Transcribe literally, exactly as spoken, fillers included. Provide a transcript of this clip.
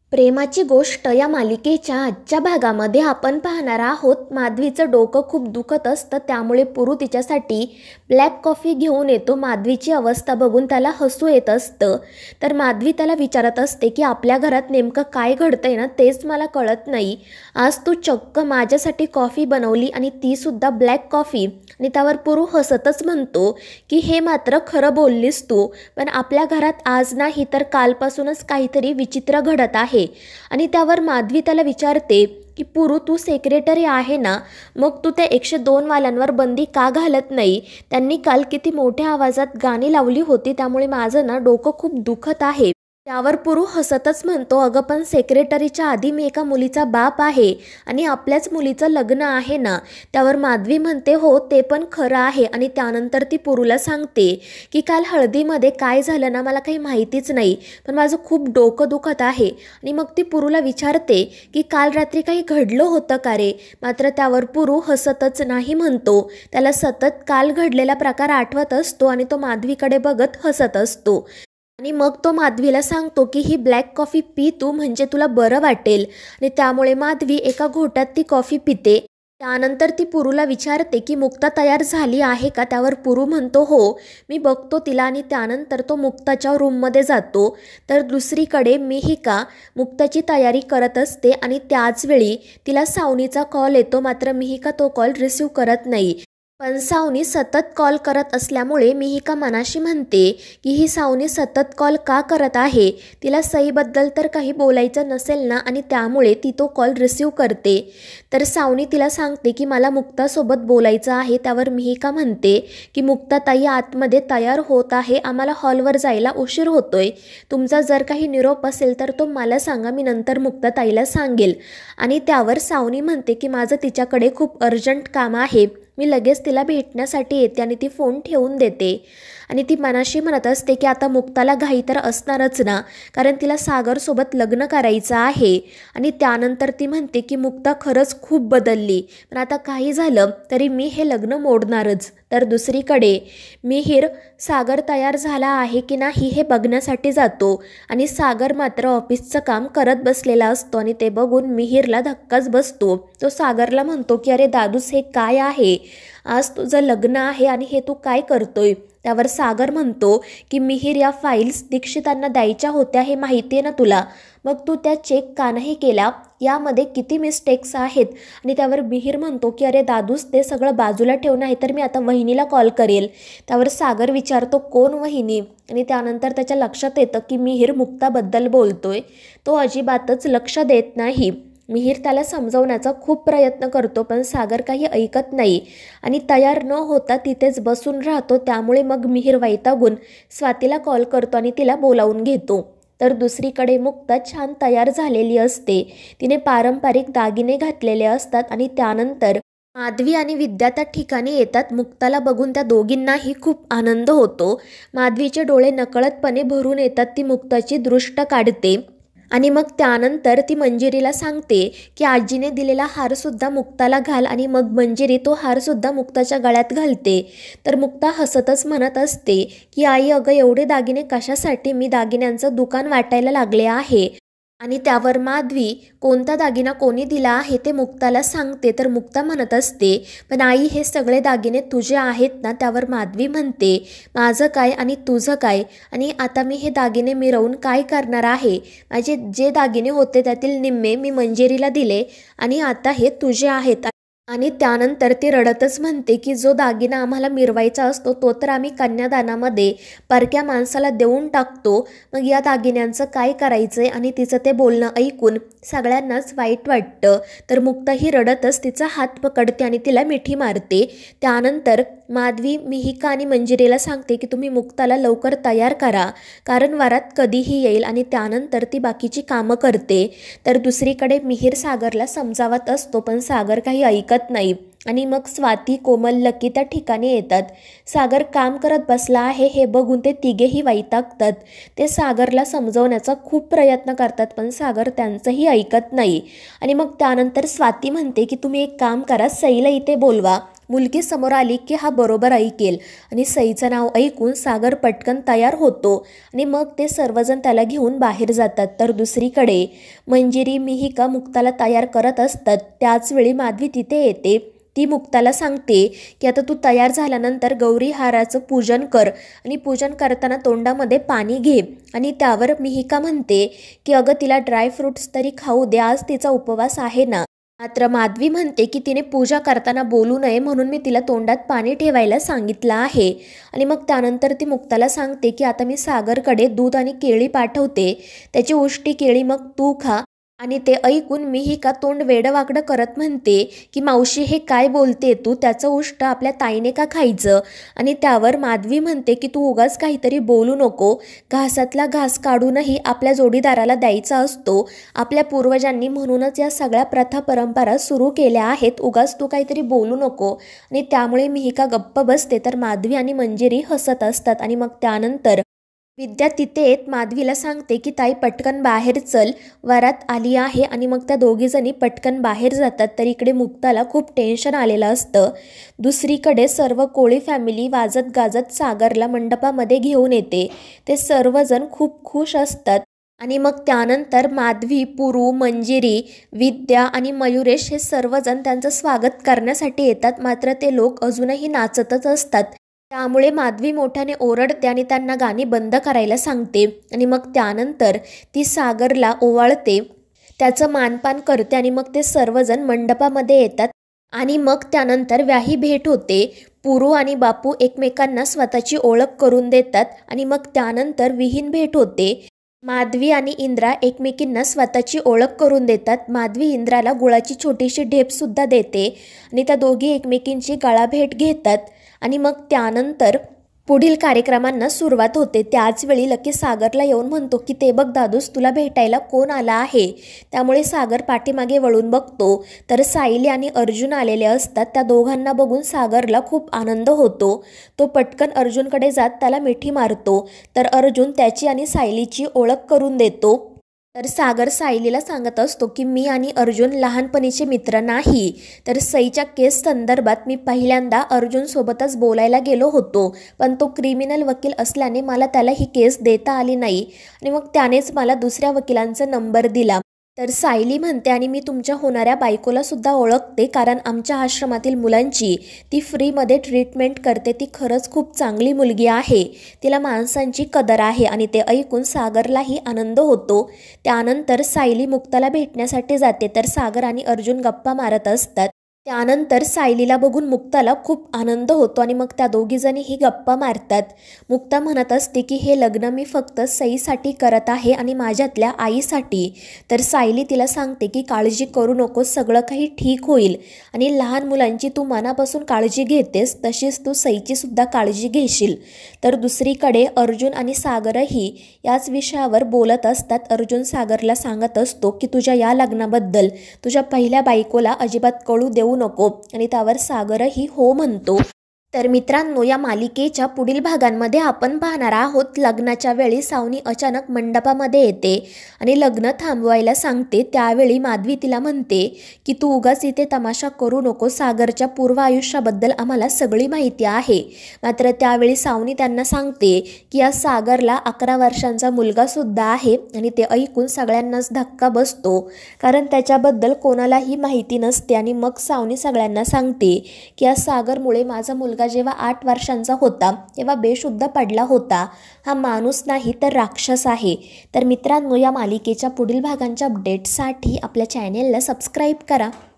प्रेमाची गोष्ट या मालिकेच्या आजच्या भागामध्ये आपण पाहणार आहोत. माधवीचं डोकं खूप दुखत असतं, त्यामुळे पुरू तिच्यासाठी ब्लॅक कॉफी घेऊन येतो. माधवीची अवस्था बघून त्याला हसू येत असतं. तर माधवी त्याला विचारत असते की आपल्या घरात नेमकं काय घडतंय ना, तेच मला कळत नाही. आज तू चक्क माझ्यासाठी कॉफी बनवली आणि तीसुद्धा ब्लॅक कॉफी. आणि त्यावर पुरू हसतच म्हणतो की हे मात्र खरं बोललीस तू, पण आपल्या घरात आज नाही तर कालपासूनच काहीतरी विचित्र घडत आहे. आणि त्यावर माधवी त्याला विचारते की पुरू, तू सेक्रेटरी आहे ना, मग तू त्या एकशे दोन वाल्यांवर बंदी का घालत नाही? त्यांनी काल किती मोठ्या आवाजात गाणी लावली होती, त्यामुळे माझं ना डोकं खूप दुखत आहे. त्यावर पुरू हसतच म्हणतो, अगं पण सेक्रेटरीच्या आधी मी एका मुलीचा बाप आहे आणि आपल्याच मुलीचं लग्न आहे ना. त्यावर माधवी म्हणते, हो ते पण खरं आहे. आणि त्यानंतर ती पुरूला सांगते की काल हळदीमध्ये काय झालं ना, मला काही माहितीच नाही, पण माझं खूप डोकं दुखत आहे. आणि मग ती पुरूला विचारते की काल रात्री काही घडलं होतं का रे? मात्र त्यावर पुरू हसतच नाही म्हणतो. त्याला सतत काल घडलेला प्रकार आठवत असतो आणि तो माधवीकडे बघत हसत असतो. आणि मग तो माधवीला सांगतो की ही ब्लॅक कॉफी पी तू, म्हणजे तुला बरं वाटेल. आणि त्यामुळे माधवी एका घोटात ती कॉफी पिते. त्यानंतर ती पुरूला विचारते की मुक्ता तयार झाली आहे का? त्यावर पुरू म्हणतो, हो मी बघतो तिला. आणि त्यानंतर तो मुक्ताच्या रूममध्ये जातो. तर दुसरीकडे मिहिका मुक्ताची तयारी करत असते आणि त्याचवेळी तिला सावनीचा कॉल येतो. मात्र मिहिका तो कॉल रिसीव करत नाही. पण सावनी सतत कॉल करत असल्यामुळे मिहिका मनाशी म्हणते की ही सावनी सतत कॉल का करत आहे? तिला सईबद्दल तर काही बोलायचं नसेल ना, आणि त्यामुळे ती तो कॉल रिसीव करते. तर सावनी तिला सांगते की मला मुक्तासोबत बोलायचं आहे. त्यावर मिहिका म्हणते की मुक्ताताई आतमध्ये तयार होत आहे, आम्हाला हॉलवर जायला उशीर होतोय. तुमचा जर काही निरोप असेल तर तो मला सांगा, मी नंतर मुक्ताताईला सांगेल. आणि त्यावर सावनी म्हणते की माझं तिच्याकडे खूप अर्जंट काम आहे, मी लगेच तिला भेटण्यासाठी येते. आणि ती फोन ठेवून देते. आणि ती मनाशी म्हणत असते की आता मुक्ताला घाई तर असणारच ना, कारण तिला सागरसोबत लग्न करायचं आहे. आणि त्यानंतर ती म्हणते की मुक्ता खरंच खूप बदलली, पण आता काही झालं तरी मी हे लग्न मोडणारच. तर दुसरीकडे मिहीर सागर तयार झाला आहे की नाही हे बघण्यासाठी जातो. आणि सागर मात्र ऑफिसचं काम करत बसलेला असतो. आणि ते बघून मिहीरला धक्काच बसतो. तो सागरला म्हणतो की अरे दादूस, हे काय आहे? आज तुझं लग्न आहे आणि हे तू काय करतोय? त्यावर सागर म्हणतो की मिहीर, या फाईल्स दीक्षितांना द्यायच्या होत्या, हे माहिती आहे ना तुला, मग तू त्या चेक का नाही केला? यामध्ये किती मिस्टेक्स आहेत? आणि त्यावर मिहीर म्हणतो की अरे दादूस, ते सगळं बाजूला ठेवून आहे तर मी आता वहिनीला कॉल करेल. त्यावर सागर विचारतो, कोण वहिनी? आणि त्यानंतर त्याच्या लक्षात येतं की मिहीर मुक्ताबद्दल बोलतोय. तो अजिबातच लक्ष देत नाही. मिहीर त्याला समजवण्याचा खूप प्रयत्न करतो, पण सागर काही ऐकत नाही आणि तयार न होता तिथेच बसून राहतो. त्यामुळे मग मिहीर वैतागून स्वातीला कॉल करतो आणि तिला बोलावून घेतो. तर दुसरीकडे मुक्ता छान तयार झालेली असते. तिने पारंपरिक दागिने घातलेले असतात. आणि त्यानंतर माधवी आणि विद्या त्या ठिकाणी येतात. मुक्ताला बघून त्या दोघींनाही खूप आनंद होतो. माधवीचे डोळे नकळतपणे भरून येतात. ती मुक्ताची दृष्ट काढते आणि मग त्यानंतर ती मंजिरीला सांगते की आजीने दिलेला हारसुद्धा मुक्ताला घाल. आणि मग मंजिरी तो हारसुद्धा मुक्ताच्या गळ्यात घालते. तर मुक्ता हसतच म्हणत असते की आई, अगं एवढे दागिने कशासाठी? मी दागिन्यांचं दुकान वाटायला लागले आहे. आणि त्यावर माधवी कोणता दागिना कोणी दिला आहे ते मुक्ताला सांगते. तर मुक्ता म्हणत असते, पण आई हे सगळे दागिने तुझे आहेत ना? त्यावर माधवी म्हणते, माझं काय आणि तुझं काय? आणि आता मी हे दागिने मिरवून काय करणार आहे? माझे जे दागिने होते त्यातील निम्मे मी मंजिरीला दिले आणि आता हे तुझे आहेत. आणि त्यानंतर ती रडतच म्हणते की जो दागिना आम्हाला मिरवायचा असतो तो तर आम्ही कन्यादानामध्ये परक्या माणसाला देऊन टाकतो, मग या दागिन्यांचं काय करायचं आहे? आणि तिचं ते बोलणं ऐकून सगळ्यांनाच वाईट वाटतं. तर मुक्ता ही रडतच तिचा हात पकडते आणि तिला मिठी मारते. त्यानंतर माधवी मिहिका आणि मंजिरीला सांगते की तुम्ही मुक्ताला लवकर तयार करा, कारण वारात कधीही येईल. आणि त्यानंतर ती बाकीची कामं करते. तर दुसरीकडे मिहीर सागरला समजावत असतो, पण सागर काही ऐकत नाही. आणि मग स्वाती, कोमल, लकी त्या ठिकाणी येतात. सागर काम करत बसला आहे हे बघून ते तिघेही वैतागतात. ते सागरला समजवण्याचा खूप प्रयत्न करतात, पण सागर त्यांचंही ऐकत नाही. आणि मग त्यानंतर स्वाती म्हणते की तुम्ही एक काम करा, सईला इथे बोलवा, मुलगी समोर आली की हा बरोबर ऐकेल आणि सईचं नाव ऐकून सागर पटकन तयार होतो आणि मग ते सर्वजण त्याला घेऊन बाहेर जातात. तर दुसरीकडे मंजिरी, मिहिका मुक्ताला तयार करत असतात. त्याचवेळी माधवी तिथे येते. ती मुक्ताला सांगते की आता तू तयार झाल्यानंतर गौरी हाराचं पूजन कर आणि पूजन करताना तोंडामध्ये पाणी घे. आणि त्यावर मिहिका म्हणते की अगं तिला ड्रायफ्रूट्स तरी खाऊ दे, आज तिचा उपवास आहे ना. मात्र माधवी म्हणते की तिने पूजा करताना बोलू नये म्हणून मी तिला तोंडात पाणी ठेवायला सांगितलं आहे. आणि मग त्यानंतर ती मुक्ताला सांगते की आता मी सागरकडे दूध आणि केळी पाठवते, त्याची उष्टी केळी मग तू खा. आणि ते ऐकून मिहिका तोंड वेडवाकडं करत म्हणते की मावशी हे काय बोलते तू, त्याचं उष्ट आपल्या ताईने का खायचं. आणि त्यावर माधवी म्हणते की तू उगाच काहीतरी बोलू नको, घासातला घास काढूनही आपल्या जोडीदाराला द्यायचा असतो. आपल्या पूर्वजांनी म्हणूनच या सगळ्या प्रथा परंपरा सुरू केल्या आहेत, उगाच तू काहीतरी बोलू नको. आणि त्यामुळे मिहिका गप्प बसते. तर माधवी आणि मंजिरी हसत असतात. आणि मग त्यानंतर विद्या तिथे येत माधवीला सांगते की ताई पटकन बाहेर चल, वरात आली आहे. आणि मग त्या दोघीजणी पटकन बाहेर जातात. तर इकडे मुक्ताला खूप टेन्शन आलेलं असतं. दुसरीकडे सर्व कोळी फॅमिली वाजत गाजत सागरला मंडपामध्ये घेऊन येते. ते सर्वजण खूप खुश असतात. आणि मग त्यानंतर माधवी, पुरू, मंजिरी, विद्या आणि मयुरेश हे सर्वजण त्यांचं स्वागत करण्यासाठी येतात. मात्र ते लोक अजूनही नाचतच असतात. त्यामुळे माधवी मोठ्याने ओरडते आणि त्यांना गाणी बंद करायला सांगते. आणि मग त्यानंतर ती सागरला ओवाळते, त्याचं मानपान करते. आणि मग ते सर्वजण मंडपामध्ये येतात. आणि मग त्यानंतर व्याही भेट होते. पुरू आणि बापू एकमेकांना स्वतःची ओळख करून देतात. आणि मग त्यानंतर विहीन भेट होते. माधवी आणि इंद्रा एकमेकींना स्वतःची ओळख करून देतात. माधवी इंद्राला गुळाची छोटीशी ढेपसुद्धा देते आणि त्या दोघी एकमेकींची गळाभेट घेतात. आणि मग त्यानंतर पुढील कार्यक्रमांना सुरुवात होते. त्याचवेळी लकी सागरला येऊन म्हणतो की ते बघ दादूस, तुला भेटायला कोण आला आहे. त्यामुळे सागर पाठीमागे वळून बघतो तर सायली आणि अर्जुन आलेले असतात. त्या दोघांना बघून सागरला खूप आनंद होतो. तो पटकन अर्जुनकडे जात त्याला मिठी मारतो. तर अर्जुन त्याची आणि सायलीची ओळख करून देतो. तर सागर सायलीला सांगत असतो की मी आणि अर्जुन लहानपणीचे मित्र नाही. तर सईच्या केस संदर्भात मी पहिल्यांदा अर्जुनसोबतच बोलायला गेलो होतो, पण तो क्रिमिनल वकील असल्याने मला त्याला ही केस देता आली नाही. आणि मग त्यानेच मला दुसऱ्या वकिलांचा नंबर दिला. तर सायली म्हणते आणि मी तुमच्या होणाऱ्या बायकोला सुद्धा ओळखते, कारण आमच्या आश्रमातील मुलांची ती फ्रीमध्ये ट्रीटमेंट करते. ती खरंच खूप चांगली मुलगी आहे, तिला माणसांची कदर आहे. आणि ते ऐकून सागरलाही आनंद होतो. त्यानंतर सायली मुक्ताला भेटण्यासाठी जाते. तर सागर आणि अर्जुन गप्पा मारत असतात. त्यानंतर सायलीला बघून मुक्ताला खूप आनंद होतो आणि मग त्या दोघीजणीही गप्पा मारतात. मुक्ता म्हणत असते की हे लग्न मी फक्त सईसाठी करत आहे आणि माझ्यातल्या आईसाठी. तर सायली तिला सांगते की काळजी करू नको, सगळं काही ठीक होईल. आणि लहान मुलांची तू मनापासून काळजी घेतेस, तशीच तू सईची सुद्धा काळजी घेशील. तर दुसरीकडे अर्जुन आणि सागरही याच विषयावर बोलत असतात. अर्जुन सागरला सांगत असतो की तुझ्या या लग्नाबद्दल तुझ्या पहिल्या बायकोला अजिबात कळू देऊ नको. आणि त्यावर सागरही हो म्हणतो. तर मित्रांनो, या मालिकेच्या पुढील भागांमध्ये आपण पाहणार आहोत लग्नाच्या वेळी सावनी अचानक मंडपामध्ये येते आणि लग्न थांबवायला सांगते. त्यावेळी माधवी तिला म्हणते की तू उगाच इथे तमाशा करू नको, सागरच्या पूर्व आयुष्याबद्दल आम्हाला सगळी माहिती आहे. मात्र त्यावेळी सावनी त्यांना सांगते की या सागरला अकरा वर्षांचा मुलगासुद्धा आहे. आणि ते ऐकून सगळ्यांनाच धक्का बसतो, कारण त्याच्याबद्दल कोणालाही माहिती नसते. आणि मग सावनी सगळ्यांना सांगते की या सागरमुळे माझा मुलगा जेव्हा आठ वर्षांचा होता तेव्हा बेशुद्ध पडला होता. हा माणूस नाही तर राक्षस आहे. तर मित्रांनो, या मालिकेच्या पुढील भागांच्या अपडेटसाठी आपल्या चॅनेलला सबस्क्राईब करा.